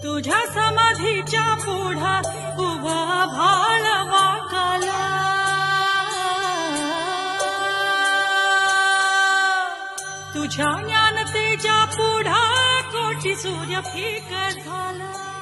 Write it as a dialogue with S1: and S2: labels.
S1: तुझ्या समाधीच्या पुढा उभा भाळ वाकाला तुझ्या ज्ञानतेच्या पुढा कोटी सूर्य फिकट झाला